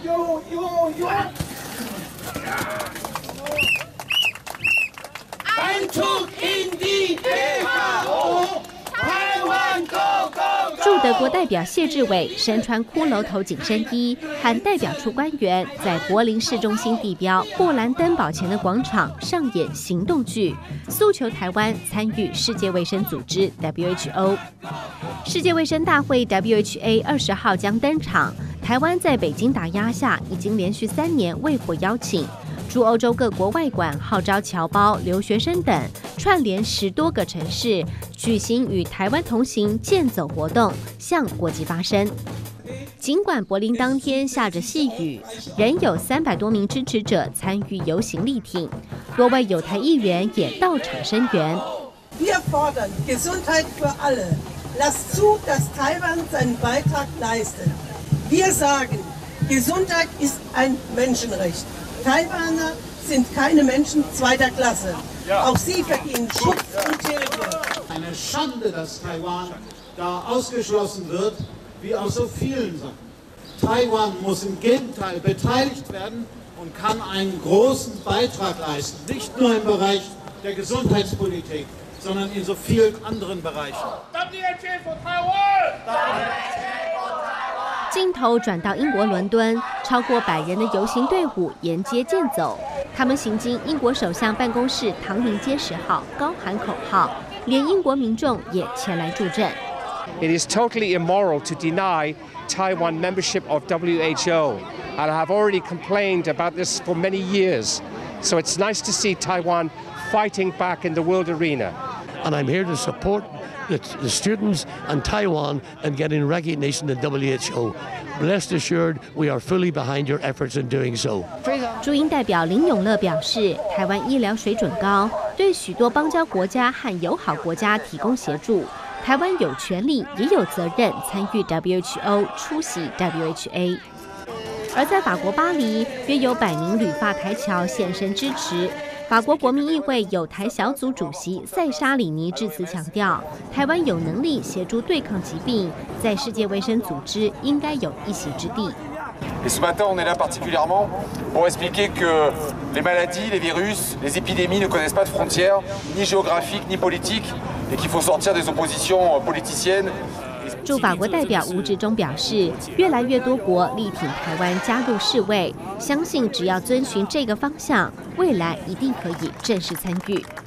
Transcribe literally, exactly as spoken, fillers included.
呦呦呦！Einzug in die W H O， 台湾 Go Go Go！ 驻德国代表谢志伟身穿骷髅头紧身衣，和代表处官员在柏林市中心地标布兰登堡前的广场上演行动剧，诉求台湾参与世界卫生组织 W H O。世界卫生大会 W H A 二十号将登场，台湾在北京打压下，已经连续三年未获邀请。驻欧洲各国外馆号召侨胞、留学生等，串联十多个城市，举行与台湾同行健走活动，向国际发声。尽管柏林当天下着细雨，仍有三百多名支持者参与游行力挺，多位友台议员也到场声援。 Wir fordern Gesundheit für alle. Lasst zu, dass Taiwan seinen Beitrag leistet. Wir sagen, Gesundheit ist ein Menschenrecht. Taiwaner sind keine Menschen zweiter Klasse. Auch sie verdienen Schutz und Hilfe. Eine Schande, dass Taiwan da ausgeschlossen wird, wie aus so vielen Sachen. Taiwan muss im Gegenteil beteiligt werden und kann einen großen Beitrag leisten, nicht nur im Bereich der Gesundheitspolitik, sondern in so vielen anderen Bereichen. 镜头转到英国伦敦，超过百人的游行队伍沿街健走，他们行经英国首相办公室唐宁街十号，高喊口号，连英国民众也前来助阵。 It is totally immoral to deny Taiwan membership of W H O, and I have already complained about this for many years. So it's nice to see Taiwan fighting back in the world arena. And I'm here to support the, the students and Taiwan and getting recognition in W H O. Rest assured, we are fully behind your efforts in doing so. 驻英代表林永乐表示，台湾医疗水准高，对许多邦交国家和友好国家提供协助。台湾有权利也有责任参与 W H O， 出席 W H A。而在法国巴黎，约有百名旅法台侨现身支持。法国国民议会友台小组主席塞沙里尼致辞强调，台湾有能力协助对抗疾病，在世界卫生组织应该有一席之地。 Et ce matin, on est là particulièrement pour expliquer que les maladies, les virus, les épidémies ne connaissent pas de frontières, ni géographiques, ni politiques, et qu'il faut sortir des oppositions politiciennes. 驻法国代表吴志忠表示，越来越多国力挺台湾加入世卫，相信只要遵循这个方向，未来一定可以正式参与。